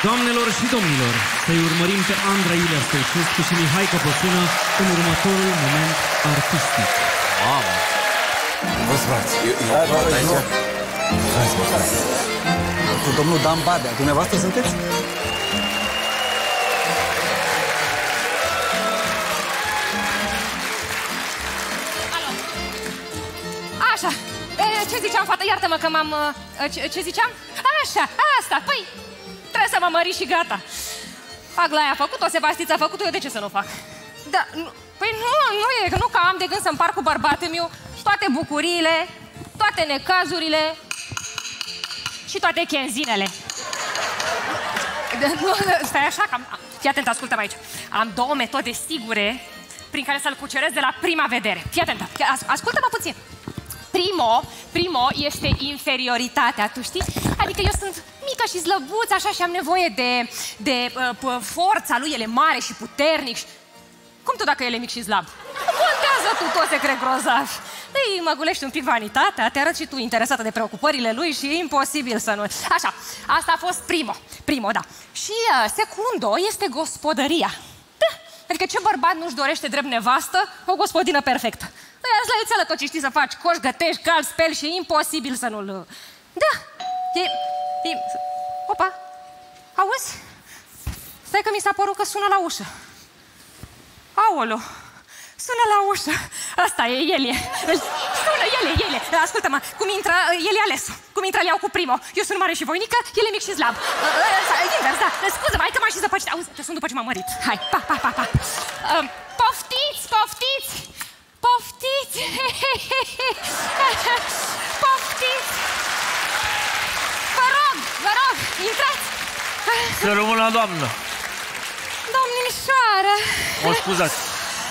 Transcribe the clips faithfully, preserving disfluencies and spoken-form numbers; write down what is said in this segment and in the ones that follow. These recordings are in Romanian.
Doamnelor și domnilor, să-i urmărim pe Andra Iulia Stoicescu și Mihai Căpățână în următorul moment artistic. Mamă! Vă sfați, eu văd aici. Hai, mă, hai. Cu domnul Dan Badea, dumneavoastră sunteți? Alo. Așa. Ce ziceam, fată? Iartă-mă că m-am... Ce, ce ziceam? Așa, asta. Păi, trebuie să mă mări și gata. Aglaia a făcut-o, Sebastița a făcut-o, eu de ce să nu fac? Da, nu, păi nu, nu e, nu că am de gând să împart cu bărbatul meu toate bucuriile, toate necazurile și toate chenzinele. Nu, stai așa, că am... Fii atent, ascultă-mă aici. Am două metode sigure prin care să-l cuceresc de la prima vedere. Fii atent, ascultă-mă puțin. Primo, primo este inferioritatea, tu știi? Adică eu sunt mică și slăbuță, așa, și am nevoie de, de uh, forța lui, el e mare și puternic. Cum tu dacă el e mic și slab? Nu contează tu tot secret grozav. Îi măgulești un pic vanitatea, te arăți și tu interesată de preocupările lui și e imposibil să nu... Așa, asta a fost primo, primo, da. Și uh, secundo este gospodăria. Da, adică ce bărbat nu-și dorește drept nevastă o gospodină perfectă? Îi arăți la iuțeală tot ce știi să faci, coși, gătești, calci, speli și e imposibil să nu-l... Da, e... e... Opa, auzi? Stai că mi s-a părut că sună la ușă. Aolo, sună la ușă. Asta e, el e. Sună, el e, el e. Ascultă-mă, cum intră, el e ales. Cum intră, îl iau cu primo. Eu sunt mare și voinică, el e mic și slab. Invers, da. Scuză-mă, hai că m-aș și zăpăcit. Auzi, te sun după ce m-am mărit. Hai, pa, pa, pa, pa. Poftiți, poftiți! Poftiți! Poftiți! Vă rog, vă rog, intrați! Să rămână, doamnă! Domnișoară! Mă scuzați!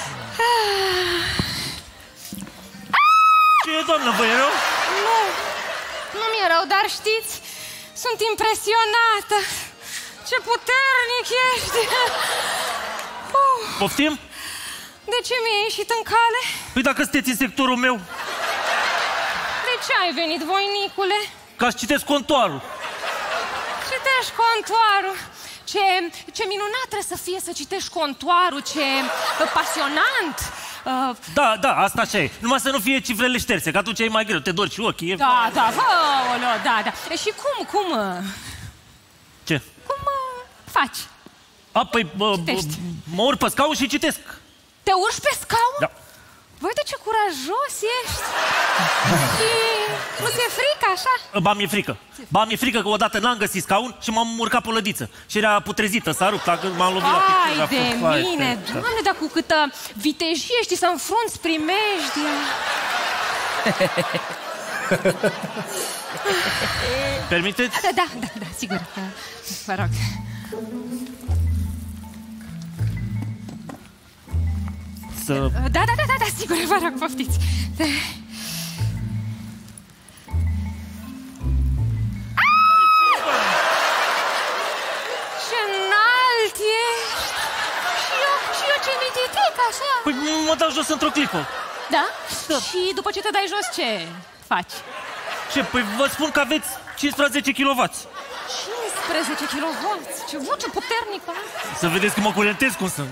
Ce e, doamnă, vă e rău? Nu, nu mi-e rău, dar știți, sunt impresionată! Ce puternic ești! Uh. Poftim? De ce mi-ai ieșit în cale? Păi dacă sunteți în sectorul meu... De ce ai venit, voinicule? Ca să citesc contoarul. Citești contoarul. Ce, ce minunat trebuie să fie să citești contoarul, ce pasionant. Uh... Da, da, asta așa e. Numai să nu fie cifrele șterse, că atunci e mai greu, te dori și ochii. E... Da, da, aoleo, da, da. Și cum, cum... Ce? Cum uh, faci? A, păi, bă, bă, mă urc pe scaun și citesc. Te urci pe scaun? Da. Voi, de ce curajos ești! Și nu ți-e frică, așa? Ba, mi-e frică. Ba, mi-e frică că odată n-am găsit scaun și m-am urcat pe o lădiță. Și era putrezită, s-a rupt, dacă m-am lovit la pictură. Hai de mine, Doamne, dar cu câtă vitejie știi să înfrunți primejdia. Permiteți? Da, da, da, da, sigur. Vă rog. Să... Da, da, da, da, da, sigur, vă rog, poftiți. Da. Ce înalt ești! Și eu, și eu ce mititic, așa. Păi mă dau jos într-o clipă. Da? Da? Și după ce te dai jos, ce faci? Ce? Păi vă spun că aveți cincisprezece kilowați. cincisprezece kilowați? Ce voce puternică! Să vedeți că mă curentez cum sunt.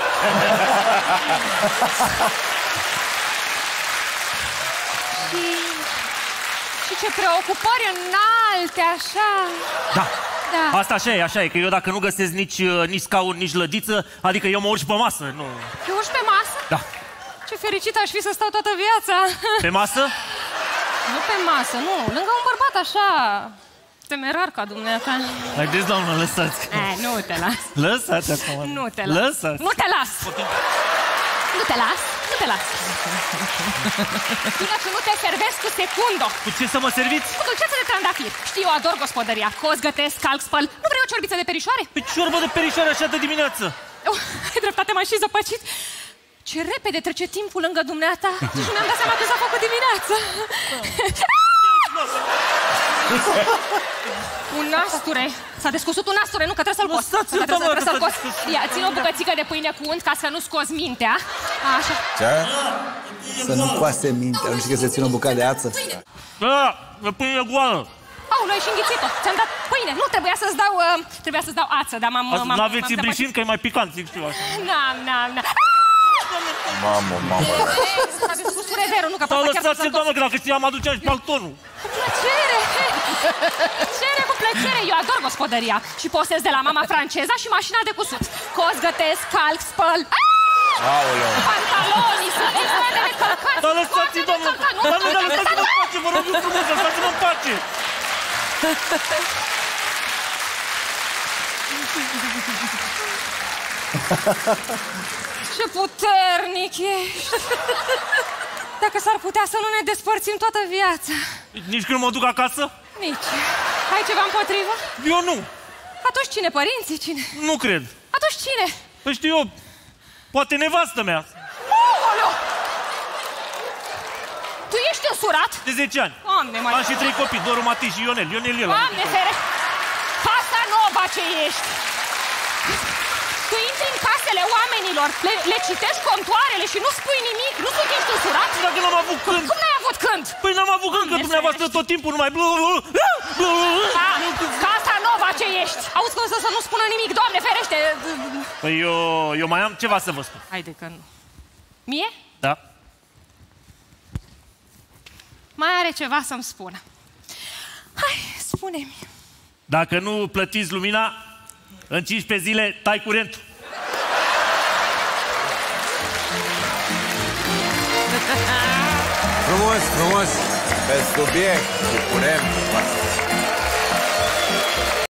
și... și ce preocupări înalte, așa. Da. Da. Asta așa e, așa e, că eu dacă nu găsesc nici, nici scaun, nici lădiță, adică eu mă urci pe masă, nu... Te urci pe masă? Da. Ce fericit aș fi să stau toată viața. Pe masă? Nu pe masă, nu, lângă un bărbat așa... temerar ca dumneata. Haideți, doamnă, lăsați. Eh, nu te las. Lăsați acum. Nu te las. Lăsați. Nu te las. Nu te las. Nu te las. Bine că nu te servesc cu secundă. Cu ce să mă serviți? Cu dulceață de trandafir. Știi, eu ador gospodăria. Coz, gătesc, calc, spăl. Nu vrei o ciorbiță de perișoare? Păi ciorbă de perișoare așa de dimineață. Oh, ai dreptate, m-ai și zăpăcit. Ce repede trece timpul lângă dumneata. Nici nu mi-am dat seama că s-a făcut dimineața. Un nasture. S-a descosut un nasture, nu, că trebuie să-l cos. Lăsați-l, doamnă, trebuie să-l că cos. Ia, ține o bucățică de pâine cu unt ca să nu scoți mintea. Așa. Ce? Să nu coase mintea, nu știi că se ține o bucată de ață? Da, de pâine goală. Aoleu, ai și înghițit-o. Ți-am dat pâine. Nu, trebuia să-ți dau, uh, trebuia să-ți dau ață, dar m-am... N-aveți ibrișin, că e mai picant, zic și eu așa. N-am, n-am, n-am. Mamă, mamă. Aveți cu surederul, nu, că Dar papa chiar lăsați-l, doamnă, că dacă știam, aduceam și paltonul. Cu plăcere! Cu plăcere, cu plăcere! Eu ador gospodăria și posez de la mama franceza și mașina de cusut. Cos, gătesc, calc, spăl... Aoleu. Pantalonii sunt extra de necălcat! Dar lăsați-l, doamnă! Dar nu, dar lăsați-mă în pace, vă rog eu frumos, lăsați-mă în pace! Ce puternic ești! Dacă s-ar putea să nu ne despărțim toată viața. Nici când mă duc acasă? Nici. Ai ceva împotrivă? Eu nu. Atunci cine? Părinții? Cine? Nu cred. Atunci cine? Păi știu eu, poate nevastă mea. Aoleu! Tu ești însurat? De zece ani. Doamne, mai... Am și trei copii, Doru, Matei și Ionel. Ionel e la Doamne, fere! Casa nova ce ești! Tu intri în casele oamenilor, le, le citești contoarele și nu spui nimic, nu spui că ești însurat? Dacă n-am avut când. Cum n-ai avut când? Păi n-am avut când, că dumneavoastră tot timpul numai... A, casa nova ce ești! Auzi cum să, să nu spună nimic, Doamne ferește! Păi eu, eu mai am ceva să vă spun. Haide că nu. Mie? Da? Mai are ceva să-mi spună. Hai, spune-mi. Dacă nu plătiți lumina, în cincisprezece zile tai curentul. Frumos, frumos. Pe subiect, cu curent.